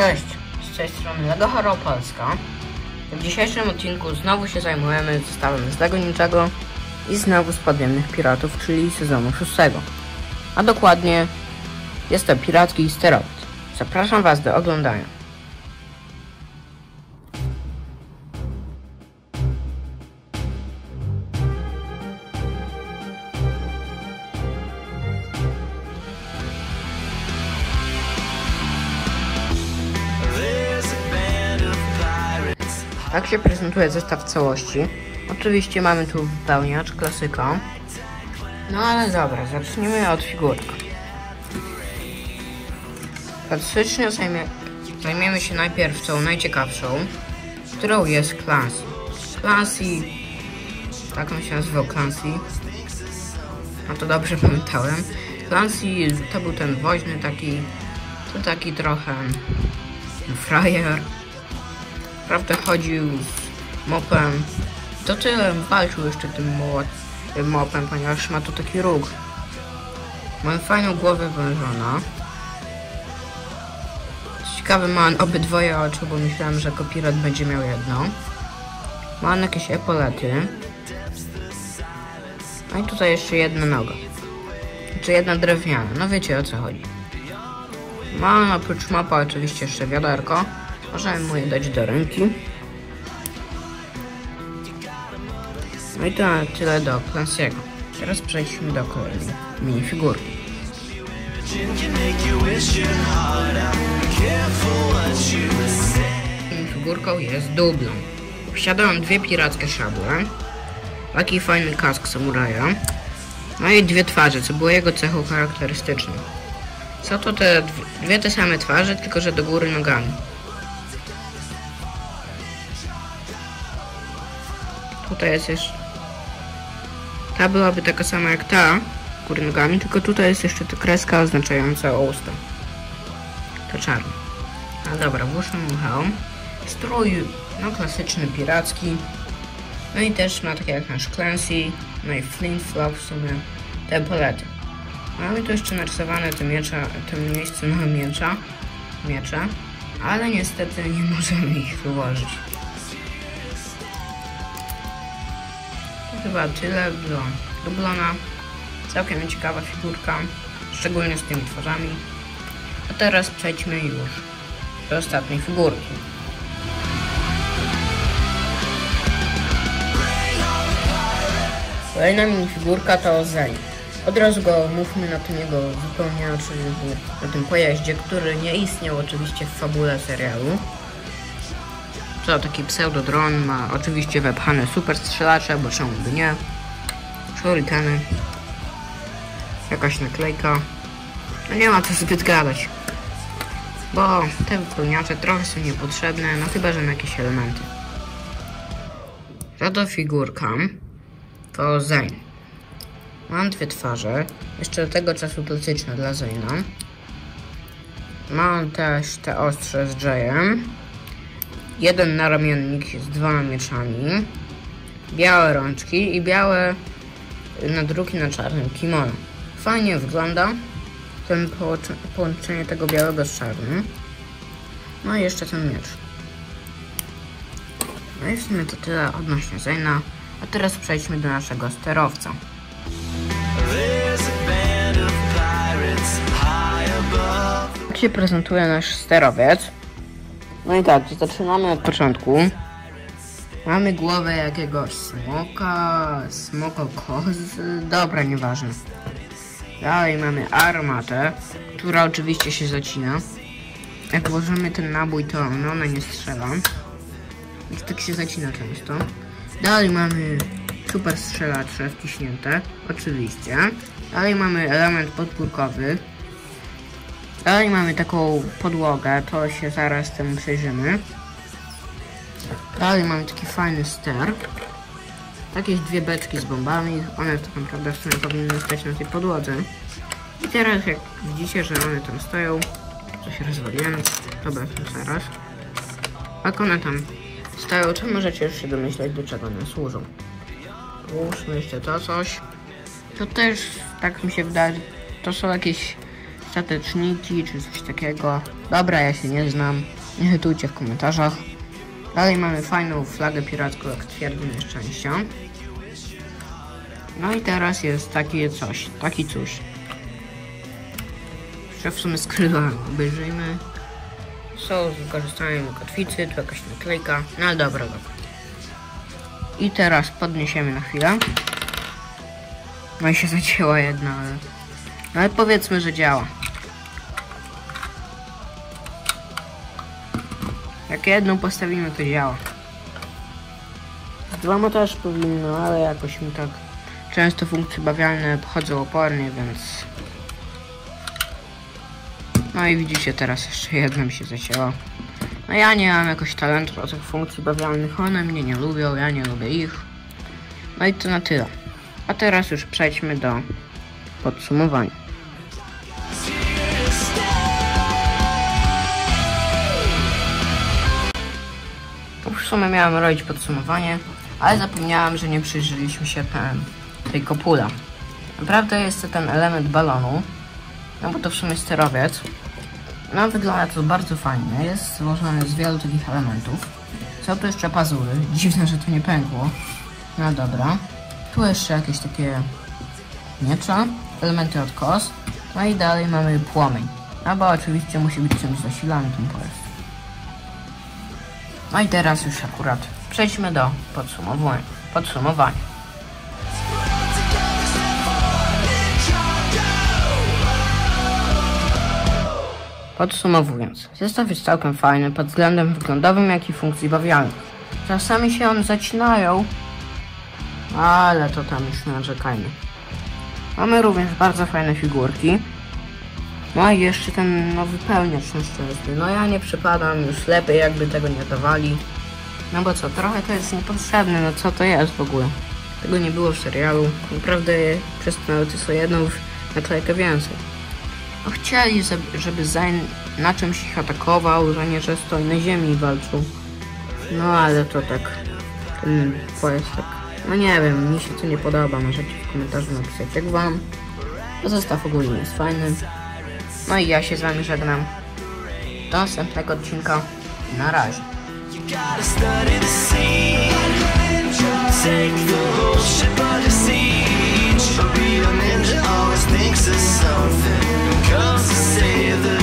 Cześć, z tej strony LEGO Hero Polska. W dzisiejszym odcinku znowu się zajmujemy zestawem z LEGO Ninjago i znowu z Podziemnych Piratów, czyli sezonu 6. A dokładnie jest to piracki sterowiec. Zapraszam Was do oglądania. Tak się prezentuje zestaw całości. Oczywiście mamy tu wypełniacz, klasyka. No ale dobra, zacznijmy od figurek. Klasycznie zajmiemy się najpierw tą najciekawszą, którą jest Clancy. Clancy, tak on się nazywał, Clancy. No to dobrze pamiętałem. Clancy to był ten woźny taki trochę frajer. Naprawdę chodził z mopem. To tyle, walczył jeszcze tym mopem, ponieważ ma tu taki róg. Ma fajną głowę wężona. Ciekawe, ma obydwoje oczy, bo myślałem, że jako pirat będzie miał jedno. Ma on jakieś epolety. No i tutaj jeszcze jedna noga. Znaczy jedna drewniana, no wiecie o co chodzi. Ma on oprócz mopa oczywiście jeszcze wiaderko. Możemy mu je dać do ręki. No i to na tyle do Clancy'ego. Teraz przejdźmy do kolejnej minifigurki. Minifigurką jest Dublon. Posiada on dwie pirackie szable. Taki fajny kask samuraja. No i dwie twarze, co było jego cechą charakterystyczną. Są to dwie te same twarze, tylko że do góry nogami. Tutaj jest jeszcze... Ta byłaby taka sama jak ta, góry nogami, tylko tutaj jest jeszcze ta kreska oznaczająca usta. To czarne. A dobra, włóżmy mu hełm. Strój, no klasyczny, piracki. No i też ma takie jak nasz Clancy, no i Flint Flop w sumie, te epolety. Mamy tu jeszcze narysowane te miejsce na miecze, ale niestety nie możemy ich ułożyć. Chyba tyle do Dublona. Całkiem ciekawa figurka, szczególnie z tymi twarzami. A teraz przejdźmy już do ostatniej figurki. Kolejna minifigurka to Zane. Od razu go omówmy na tym jego wypełniaczu, na tym pojeździe, który nie istniał oczywiście w fabule serialu. To taki pseudodron, ma oczywiście wepchane super strzelacze, bo czemu by nie. Shurikeny. Jakaś naklejka. No nie ma co zbyt gadać. Bo te wypełniacze trochę są niepotrzebne, no chyba że na jakieś elementy. Za to figurka to Zane. Mam dwie twarze. Jeszcze do tego czasu klasyczne dla Zane'a. Mam też te ostrze z Jayem. Jeden naramiennik z dwoma mieczami, białe rączki i białe nadruki na czarnym kimono. Fajnie wygląda połączenie tego białego z czarnym. No i jeszcze ten miecz. No i w sumie to tyle odnośnie Zane'a. A teraz przejdźmy do naszego sterowca. Tak się prezentuje nasz sterowiec. No i tak, zaczynamy od początku. Mamy głowę jakiegoś smokokozy, dobra, nieważne. Dalej mamy armatę, która oczywiście się zacina. Jak włożymy ten nabój, to ona nie strzela. Więc tak się zacina często. Dalej mamy super strzelacze wciśnięte, oczywiście. Dalej mamy element podpórkowy. Dalej mamy taką podłogę, to się zaraz temu przejrzymy. Dalej mamy taki fajny ster. Jakieś dwie beczki z bombami, one tak naprawdę w sumie powinny stać na tej podłodze. I teraz jak widzicie, że one tam stoją, to się rozwaliłem, dobra, to zaraz. Jak one tam stoją, to możecie już się domyśleć, do czego one służą. Włóżmy jeszcze to coś. To też, tak mi się wydaje, to są jakieś stateczniki czy coś takiego. Dobra, ja się nie znam. Nie hejtujcie w komentarzach. Dalej mamy fajną flagę piracką jak twierdzy nieszczęścia. No i teraz jest taki coś. Że w sumie skrywa obejrzyjmy. Są z wykorzystaniem kotwicy, tu jakaś naklejka. No dobra. I teraz podniesiemy na chwilę. No i się zacięła jedna, ale powiedzmy, że działa. Jak jedną postawimy, to działa. Z dwoma też powinno, ale jakoś mi tak często funkcje bawialne pochodzą opornie, więc... No i widzicie, teraz jeszcze jedna mi się zacięła. No ja nie mam jakoś talentu do tych funkcji bawialnych, one mnie nie lubią, ja nie lubię ich. No i to na tyle. A teraz już przejdźmy do podsumowania. W sumie miałem robić podsumowanie, ale zapomniałem, że nie przyjrzeliśmy się tej kopula. Naprawdę jest to ten element balonu, no bo to w sumie sterowiec. No wygląda to bardzo fajnie, jest złożony z wielu takich elementów. Są tu jeszcze pazury, dziwne, że to nie pękło. No dobra. Tu jeszcze jakieś takie miecze, elementy od kos. No i dalej mamy płomień. No bo oczywiście musi być czymś zasilany ten pojazd. No i teraz już akurat przejdźmy do podsumowania. Podsumowując, zestaw jest całkiem fajny pod względem wyglądowym, jak i funkcji bawialnych. Czasami się one zacinają, ale to tam już nie narzekajmy. Mamy również bardzo fajne figurki. No i jeszcze ten nowy pełniacz nieszczęsny. No ja nie przepadam, już lepiej jakby tego nie dawali. No bo co, trochę to jest niepotrzebne, no co to jest w ogóle? Tego nie było w serialu. Naprawdę przez to nawet jest o jedną naklejkę więcej. No chcieli, żeby Zayn na czymś ich atakował, że nie, że stoi na ziemi i walczył. No ale to tak, ten pojazd tak, no nie wiem, mi się to nie podoba, możecie w komentarzu napisać jak wam. Zestaw ogólnie jest fajny. No i ja się z wami żegnam. Do następnego odcinka. Na razie. Take the whole ship under siege. A real ninja always thinks of something. Comes to save the